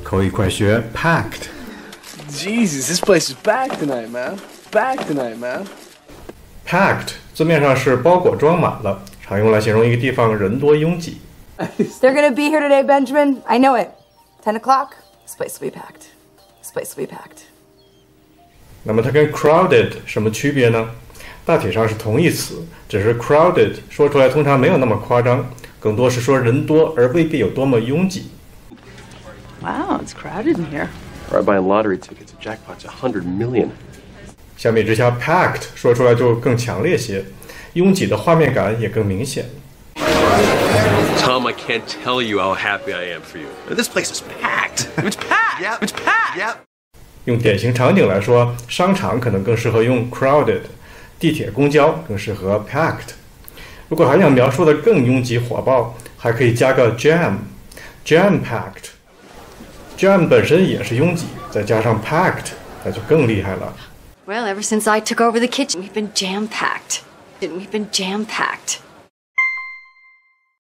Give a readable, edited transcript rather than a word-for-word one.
口语快学 packed。 Jesus, this place is packed tonight, man. Packed tonight, man. Packed 字面上是包裹装满了，常用来形容一个地方人多拥挤。 They're gonna be here today, Benjamin. I know it. 10 o'clock. This place will be packed. This place will be packed. 那么它跟 crowded 什么区别呢？大体上是同义词，只是 crowded 说出来通常没有那么夸张，更多是说人多而未必有多么拥挤。 Wow, it's crowded in here. Or I buy lottery tickets. A jackpot's 100 million. 相比之下 packed 说出来就更强烈些，拥挤的画面感也更明显。 Tom, I can't tell you how happy I am for you. This place is packed. It's packed. Yep. It's packed. Yep. 用典型场景来说，商场可能更适合用 crowded， 地铁、公交更适合 packed。如果还想描述的更拥挤火爆，还可以加个 jam packed。jam 本身也是拥挤，再加上 packed， 那就更厉害了。 Well, ever since I took over the kitchen, we've been jam-packed. We've been jam-packed.